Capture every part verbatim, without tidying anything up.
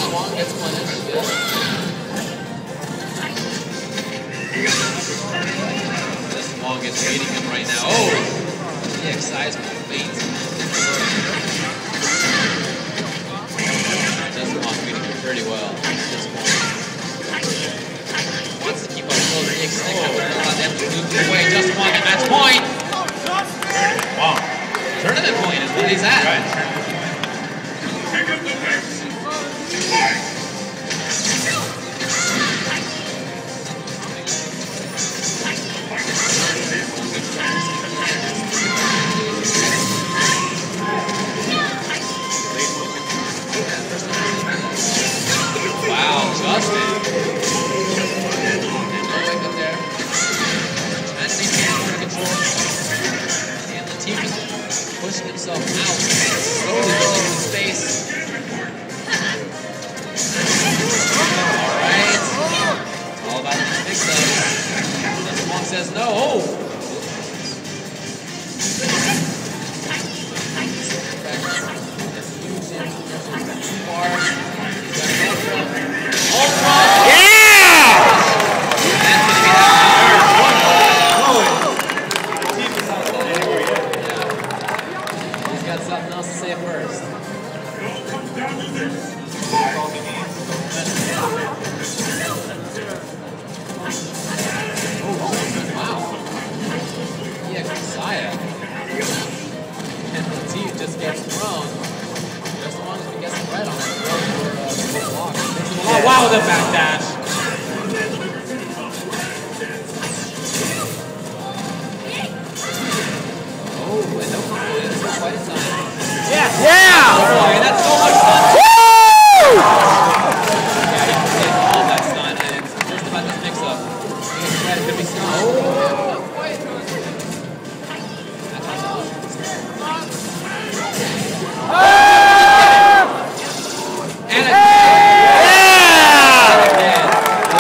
Wong gets one in. Good. This Wong is beating him right now. Oh! The X-Size bait. This Wong beating him pretty well. This Wong wants to keep up close. The X-Size kind of about to have to move away. Just Wong at match point. Wow. Tournament point is what he's at. Right. Wow, Justin. And no wake up there. Trying to maintain under control. And Latif is pushing himself out. Slowly building his space. Alright. All about the mix-up. This Wong says no. Oh! Something else to say first. Oh, wow. Yeah, Messiah. And Latif just gets thrown. Just as long as we get some red on it, throw for uh, the block. Oh, wow, the back dash. Oh, and no confidence for quite a time. Yeah! Yeah! Oh boy, that's so much fun! Woo! Yeah, he can save all that stun, and it's just about this mix-up. It could be stun. Oh! Not quite. That's awesome. And a yeah!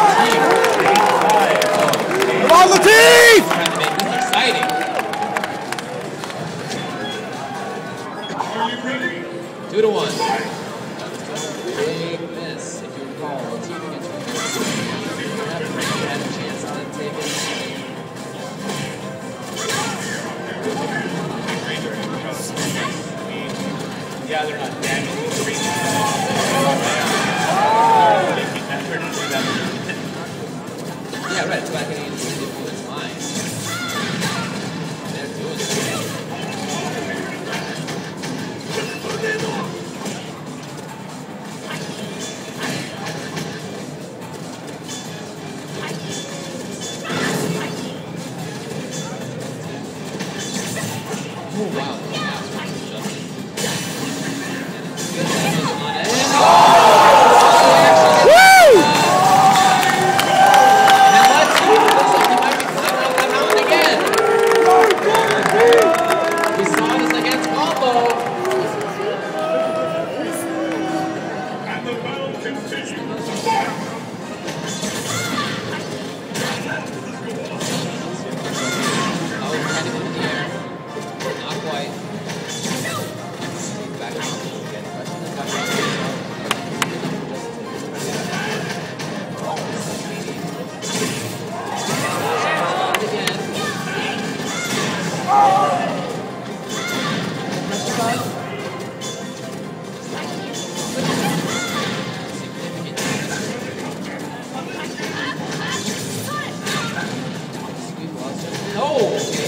Come on, Latif! Trying to make this exciting. Two to one. Big miss, if you recall. Latif against Ranger. He had a chance to take it. Yeah, they're not damaging the green. Yeah, right. It's back in the opponent's mind. They're doing it. Oh, wow. Woo! And let's see. Looks like he might be climbing up that mountain again. We saw this against Combo. And the battle continues. Oh, he's trying to go in the air. Not quite. Back up. Again, pressing the back up. Again. Pressure cut. Oh!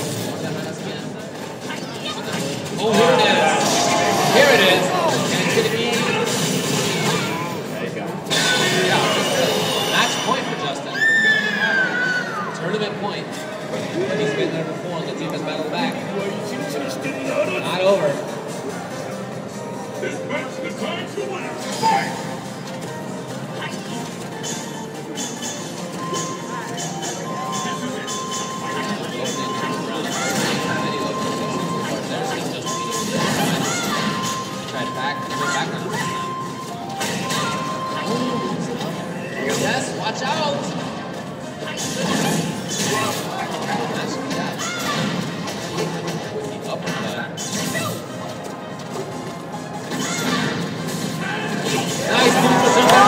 Oh, here it is. Here it is. And it's going to be... There you go. Yeah, just good. Match point for Justin. Tournament point. But he's been there before and the team has battled back. Not over. This match decides the winner. Fight! Yes, watch out! Nice move for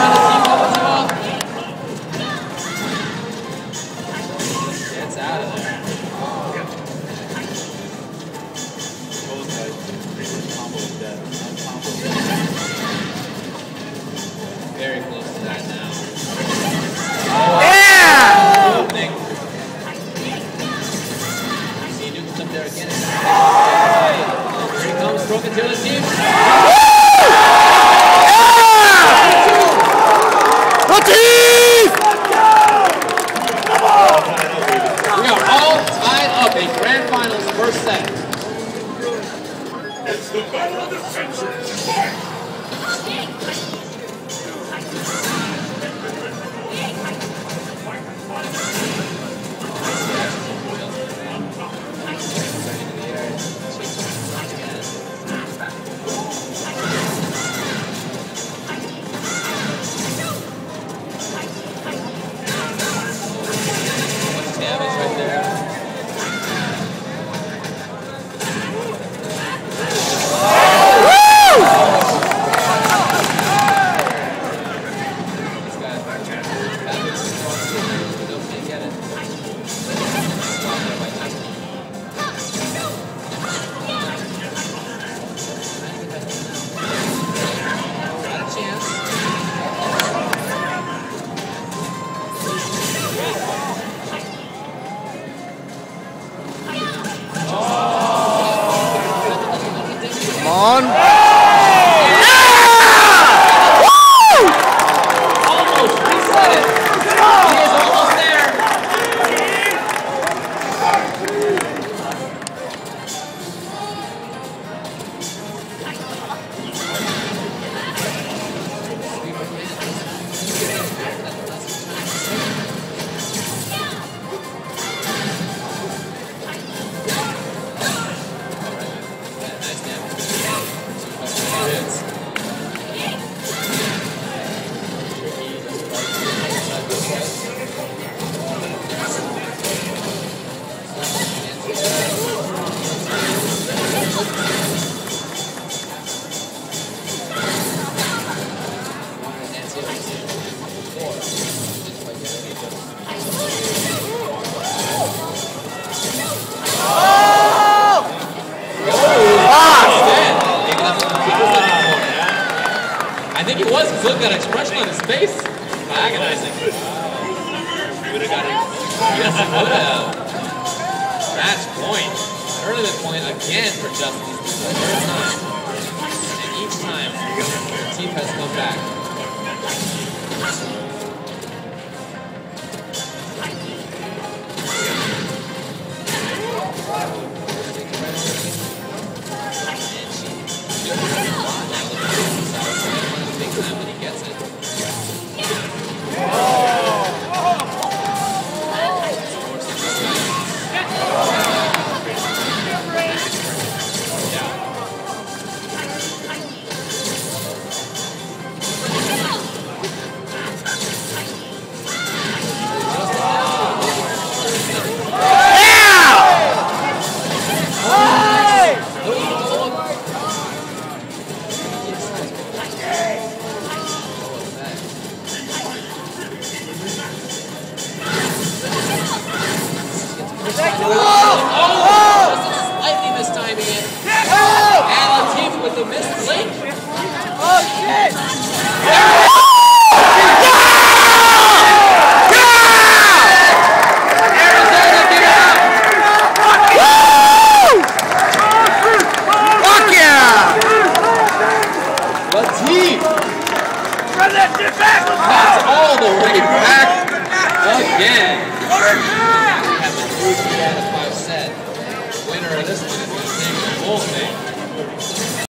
got an expression on his face. Agonizing. Would have got it. Yes, he would have. Match point. Tournament point again for Justin. This is the third time. And each time, the team has come back. Slightly mistiming it. And Latif with the missed link. Oh shit! Arizona, get up! Fuck yeah! Latif Run that shit back! that's all the way back again. We have the three out of five set. Winner of this one is going to take the whole thing.